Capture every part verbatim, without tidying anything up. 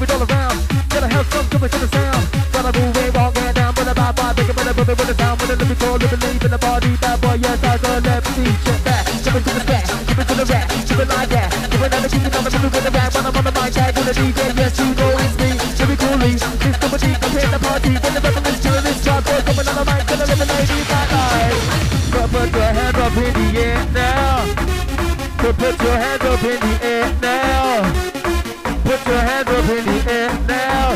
it all around. Gotta have some coming to the sound. Gotta move it, walk it down, but about five, make it better, move it with the sound. With a little bit, live and leave in the body, bad boy, yes, I go left, see, check back, jump into the stack, jump into the rack, jump it like that. Give another kick, I'm gonna move in the rack, when I'm on the mic tag with a D J, yes, you know it's me, Jimmy Cooley. This company, I'm hitting the party, when the rebel is chilling this shot, boy, coming on the mic, gonna live the ladies, my eyes. But put your hands up in the air now. Put, put your hands up in the air now. Put your hands up in the air now.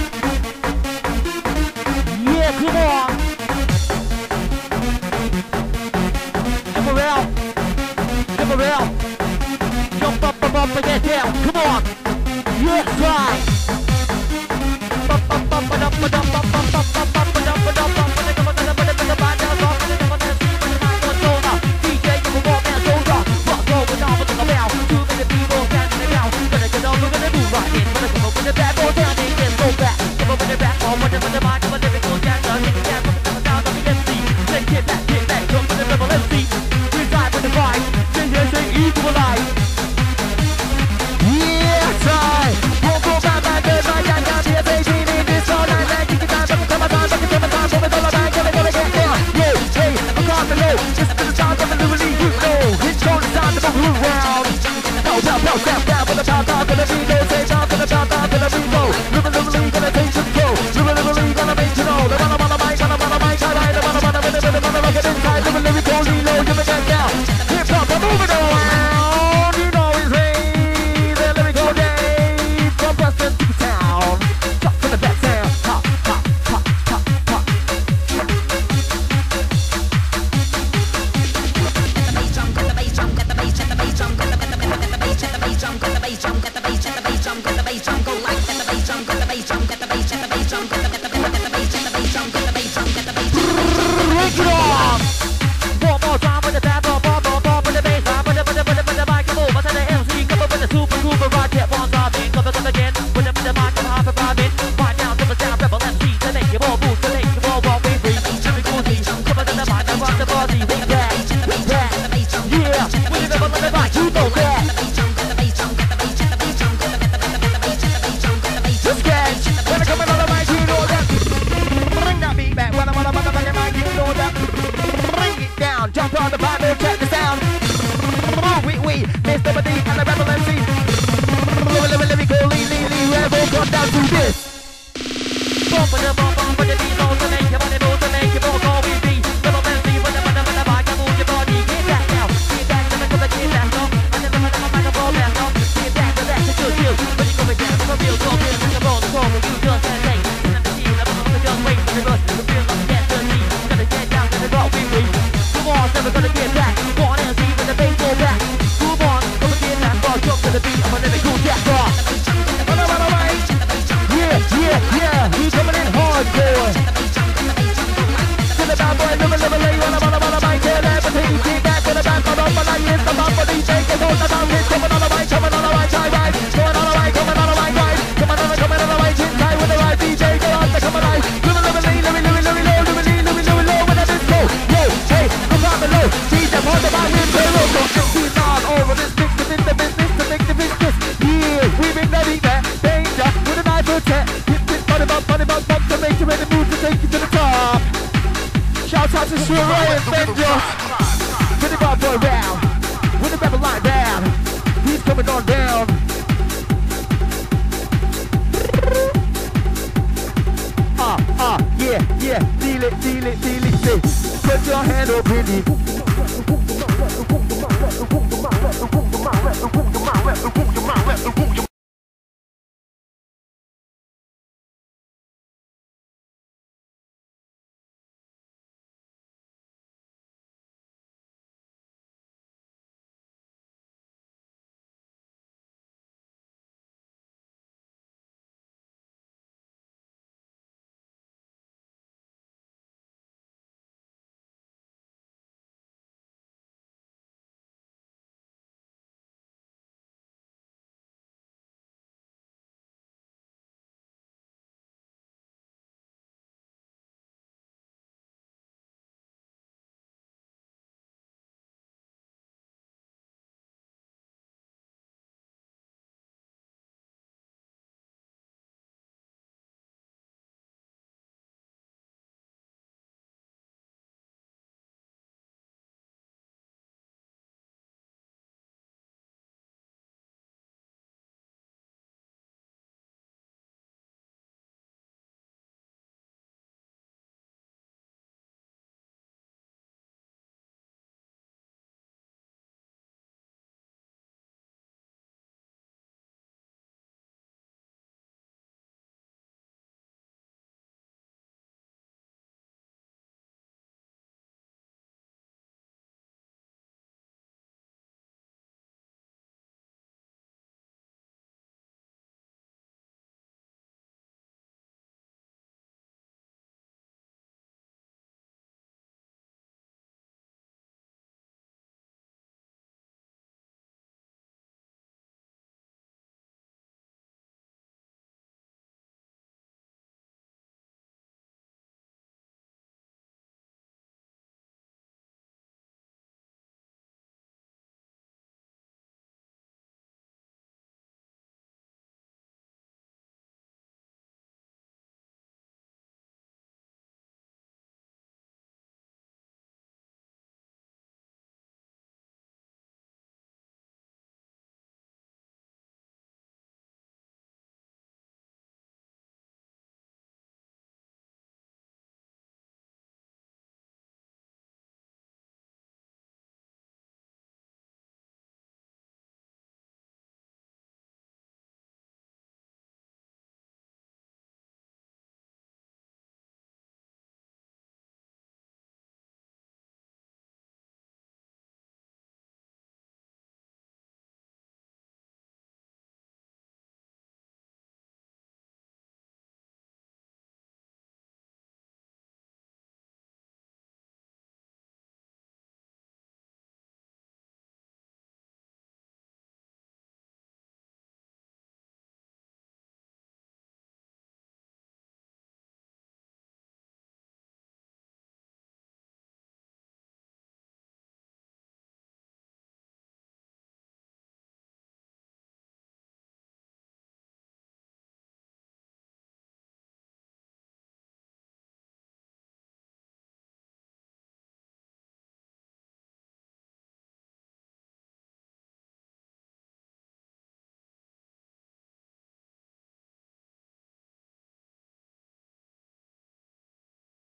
Yeah, come on. Come around. Come around. Jump up, up, up, and get down. Come on. Yes, right. Up, up, up, and up, and up, up, up, up, up, up, and up, and up, up, and up, and up, and up, and up, and up, and up, and up, D J, you can walk down shoulder. What's going on with the mouth? Too many people standing around. Gonna get on, we're gonna move right in. Gonna come up with the bad boy down, they can go back. Come up with the back, all with the mind of a lyrical dancer. Hit the jam, put the sound of the M C. Say get back, get back, jump with the rebel M C. We dive with the vibe, say yes, say equalize. Yeah, try. Won't go back, back, back, back, back, down, P S eighteen in this all night. Like, kick it down, back, come on, back, come on, back, come on, all night. Gonna, gonna get down. Yo, hey, across the low, just to the sound of the Louis, you know. It's going down to the blue round. No, down, down, down, down, for the top, down, gonna be no, say down, for the top, down, gonna be no. Louis, Louis, gonna take control. Louis, Louis, gonna make you know. The one on the mic, on the mic, I ride, the one on the mic, the one on the mic, inside. Louis, Louis, totally low, you can get down. Hip hop, I'm moving around. You know it's me, the lyrical day. From Preston to the town. Drop to the back sound. Hop, hop, hop, hop, hop. One more time with the tap, bop, bop, bop, bop, with the bass line, with the, with the, with the, with the mic, come over to the M C, come over with the super, super, right, get one time in, come over again, with the, with the mic, come half a five in, right now, to the sound, rebel M C, to make you all move, to make you all walk, we free, Jimmy Cooley, come over to the mic, and rock the body, we back, we back, yeah, with the rebel on the mic, you know that. Just catch, when I come in on the mic, you know that. Bring that beat back, when I'm on the mic, you know that. Bring it down, jump on the Bible, check the sound. We, we, Mister B and the rebel M C. Let me, let me go, lean, lean, lean, rebel, come down to this. Bump with the bump, bump with the beat, low to make your body move, to make your ball go with me. Rebel M C, with the, with the, with the mic, move your body, get back now. Get back to the, to the, get back now. And then the, the, the microphone back now. Get back to that, to your skill. When you go again, from a real talk, in the ball, the ball, you just can't take. And the team, the ball, the just wait for the rush. The feel of the get dirty. Gonna get down to the rock, we free. Come on, never gonna get back. One and see when the bass go back. Move on, come and get that ball, jump to the beat. I'm a lyrical jack rock. Run away, run away. Yeah, yeah, yeah. He's coming in hardcore. To the bad boy, never, never lay. Run away, run away. Tell everything. Get back with the back, come up, and I hit the bump for D J. Get on the down, hit, coming on the right, coming on the right side, right. Coming on the right, coming on the right, right. Coming on the, coming on the right, chin tight with the right D J. Get on the, come on, right. Louis, Louis, Louis, Louis, Louis, Louis, Louis, Louis, Louis, Louis, low, with a disco. Yo, hey, come on the low. D J, hold the mic with the low. Don't get too loud over this mix, in the business to make the business. Yeah, we bring the beat back. Danger with a knife attack. Hit this body bump, body bump, bump to make you ready move to take you to the top. Shout out to Sheree and Benja. With the bad boy round. With the rebel line down. He's coming on down. Ah, ah, yeah, yeah. Feel it, feel it, feel it, say. Put your hand up in it. Move your mind, move your mind, move your mind, move your mind, move your mind, move your mind, move your mind.